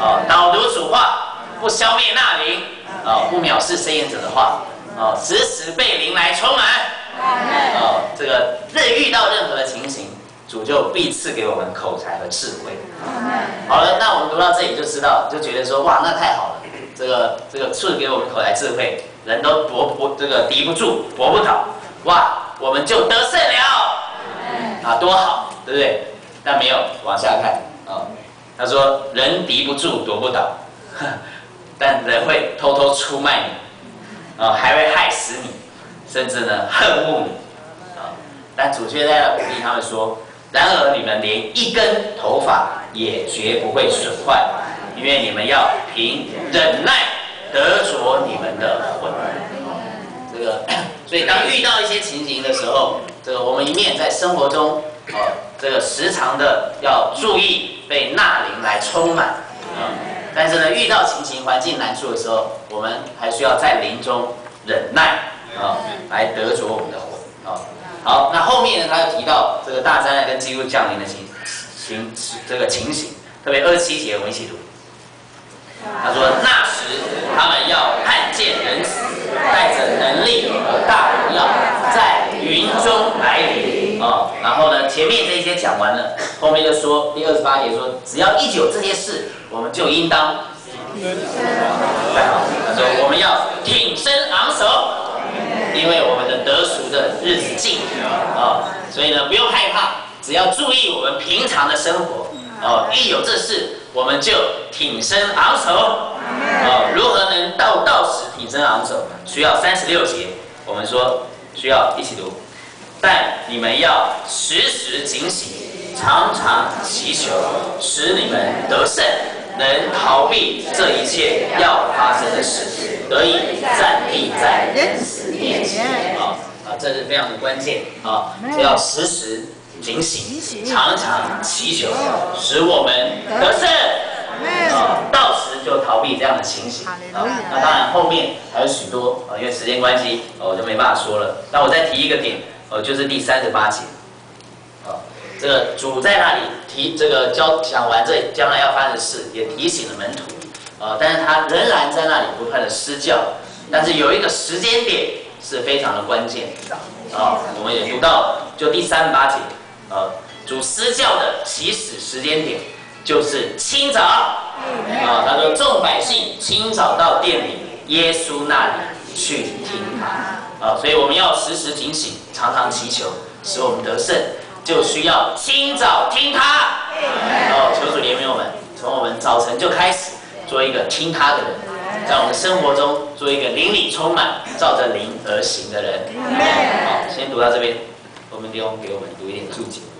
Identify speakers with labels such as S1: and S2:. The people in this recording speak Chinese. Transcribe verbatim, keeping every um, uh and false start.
S1: 哦，导读主话，不消灭那灵，哦，不藐视伸言者的话，哦，时时被灵来充满。哦，这个任遇到任何的情形，主就必赐给我们口才和智慧。好了，那我们读到这里就知道，就觉得说，哇，那太好了。这个这个赐给我们口才智慧，人都搏搏这个敌不住，搏不倒，哇，我们就得胜了，啊，多好，对不对？但没有往下看啊，他说人敌不住，夺不倒，但人会偷偷出卖你，啊，还会害死你，甚至呢恨恶你，啊，但主却在那鼓励他们说，然而你们连一根头发也绝不会损坏。因为你们要凭忍耐得着你们的魂。这个，所以当遇到一些情形的时候，这个我们一面在生活中，呃，这个时常的要注意被纳灵来充满，啊、呃，但是呢，遇到情形环境难处的时候，我们还需要在灵中忍耐，啊、呃，来得着我们的魂，啊、呃。好，那后面呢，他又提到这个大灾难跟基督降临的情情这个情形，特别二十七节，我们一起读。他说：“那时他们要看见人子带着能力和大荣耀，在云中来临。”哦，然后呢，前面这些讲完了，后面就说第二十八节说，只要一有这些事，我们就应当。太好，他说我们要挺身昂首，因为我们的得赎的日子近啊、哦，所以呢不用害怕，只要注意我们平常的生活。哦，一有这事，我们就挺身昂首。哦，如何能到到时挺身昂首？需要三十六节，我们说需要一起读。但你们要时时警醒，常常祈求，使你们得胜，能逃避这一切要发生的事，得以站立在人子面前。啊啊，这是非常的关键啊，要时时警醒，常常祈求，使我们得胜。啊，到时就逃避这样的情形。啊，那当然后面还有许多啊，因为时间关系，我就没办法说了。那我再提一个点，呃，就是第三十八节。啊，这个主在那里提这个教讲完这将来要发生的事，也提醒了门徒。啊，但是他仍然在那里不断的施教。但是有一个时间点是非常的关键。啊，我们也读到了，就第三十八节。呃，主施教的起始时间点就是清早啊，他说众百姓清早到殿里耶稣那里去听他啊，所以我们要时时警醒，常常祈求，使我们得胜，就需要清早听他。哦，求主怜悯我们，从我们早晨就开始做一个听他的人，在我们生活中做一个灵里充满、照着灵而行的人。好，先读到这边。后面弟兄给我们读一点注解。